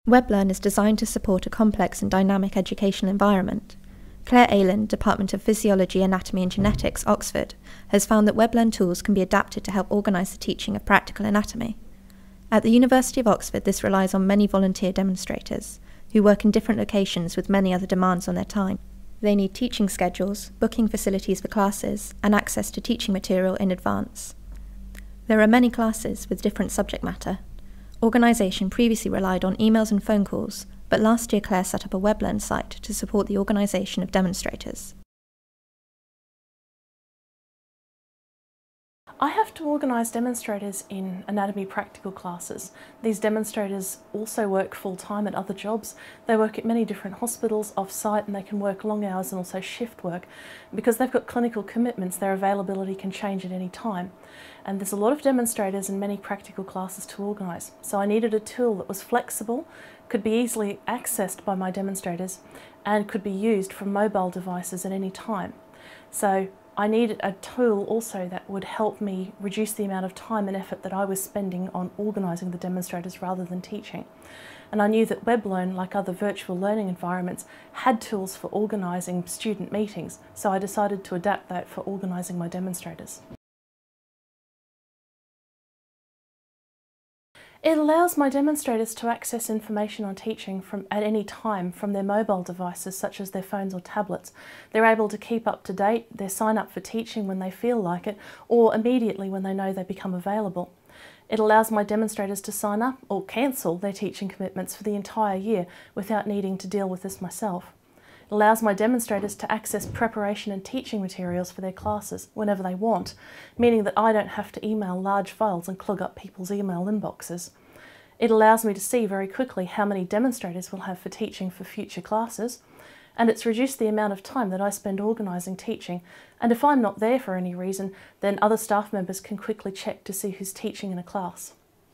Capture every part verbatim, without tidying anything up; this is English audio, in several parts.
WebLearn is designed to support a complex and dynamic educational environment. Claire Aylan, Department of Physiology, Anatomy and Genetics, Oxford, has found that WebLearn tools can be adapted to help organise the teaching of practical anatomy. At the University of Oxford, this relies on many volunteer demonstrators, who work in different locations with many other demands on their time. They need teaching schedules, booking facilities for classes, and access to teaching material in advance. There are many classes with different subject matter. Organisation previously relied on emails and phone calls, but last year Claire set up a WebLearn site to support the organisation of demonstrators. I have to organise demonstrators in anatomy practical classes. These demonstrators also work full-time at other jobs. They work at many different hospitals off-site, and they can work long hours and also shift work. Because they've got clinical commitments, their availability can change at any time. And there's a lot of demonstrators and many practical classes to organise. So I needed a tool that was flexible, could be easily accessed by my demonstrators, and could be used from mobile devices at any time. So I needed a tool also that would help me reduce the amount of time and effort that I was spending on organising the demonstrators rather than teaching. And I knew that WebLearn, like other virtual learning environments, had tools for organising student meetings, so I decided to adapt that for organising my demonstrators. It allows my demonstrators to access information on teaching from at any time from their mobile devices, such as their phones or tablets. They're able to keep up to date, they sign up for teaching when they feel like it, or immediately when they know they become available. It allows my demonstrators to sign up or cancel their teaching commitments for the entire year without needing to deal with this myself. It allows my demonstrators to access preparation and teaching materials for their classes whenever they want, meaning that I don't have to email large files and clog up people's email inboxes. It allows me to see very quickly how many demonstrators we'll have for teaching for future classes, and it's reduced the amount of time that I spend organising teaching, and if I'm not there for any reason, then other staff members can quickly check to see who's teaching in a class.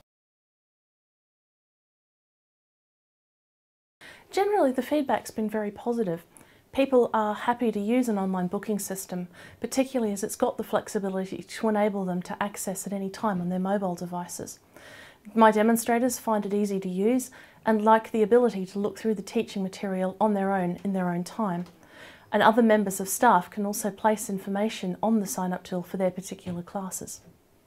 Generally, the feedback's been very positive. People are happy to use an online booking system, particularly as it's got the flexibility to enable them to access at any time on their mobile devices. My demonstrators find it easy to use and like the ability to look through the teaching material on their own in their own time. And other members of staff can also place information on the sign-up tool for their particular classes.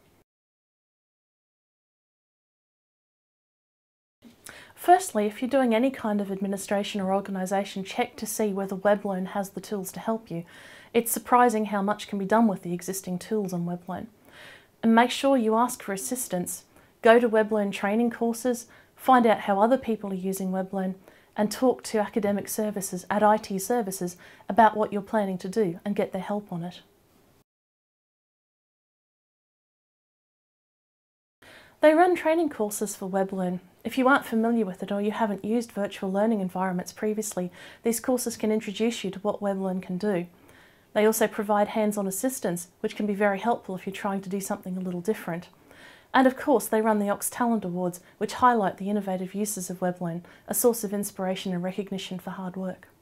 Firstly, if you're doing any kind of administration or organisation, check to see whether WebLearn has the tools to help you. It's surprising how much can be done with the existing tools on WebLearn. And make sure you ask for assistance. Go to WebLearn training courses, find out how other people are using WebLearn, and talk to academic services at I T services about what you're planning to do and get their help on it. They run training courses for WebLearn. If you aren't familiar with it or you haven't used virtual learning environments previously, these courses can introduce you to what WebLearn can do. They also provide hands-on assistance, which can be very helpful if you're trying to do something a little different. And of course, they run the Ox Talent Awards, which highlight the innovative uses of WebLearn, a source of inspiration and recognition for hard work.